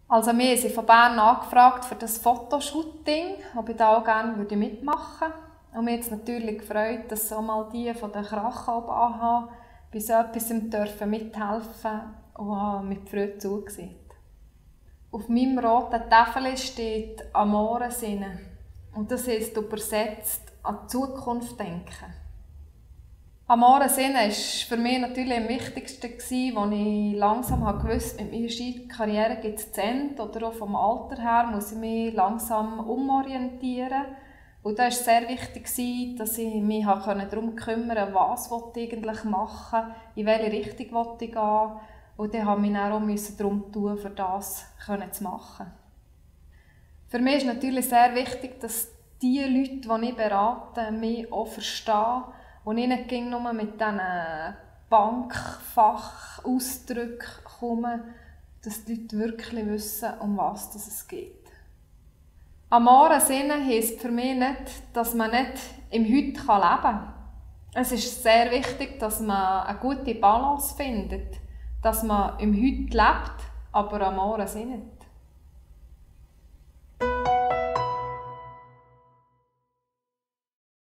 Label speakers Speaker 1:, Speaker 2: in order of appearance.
Speaker 1: Also wir haben sie von Bern angefragt für das Fotoshooting, ob ich da auch gerne mitmachen würde. Und mich hat es natürlich gefreut, dass auch mal die von der Krachau AH bei so etwas mithelfen und habe mit Freude zugesehen. Auf meinem roten Täfeli steht «Amore Sinne» und das heisst übersetzt «an die Zukunft denken». Amore Sinne war für mich natürlich am wichtigsten, als ich langsam wusste, mit meiner Skikarriere gibt es Ende oder auch vom Alter her muss ich mich langsam umorientieren. Und da war es sehr wichtig, dass ich mich darum kümmern konnte, was ich eigentlich machen will, in welche Richtung ich gehen. Und dann musste ich mich auch darum tun, für das zu machen. Für mich ist natürlich sehr wichtig, dass die Leute, die ich berate, mich auch verstehen und ich nicht nur mit diesen Bankfachausdrücken komme, dass die Leute wirklich wissen, um was es geht. Amore Sinne heisst für mich nicht, dass man nicht im Heute leben kann. Es ist sehr wichtig, dass man eine gute Balance findet, dass man im Heute lebt, aber Amore Sinne.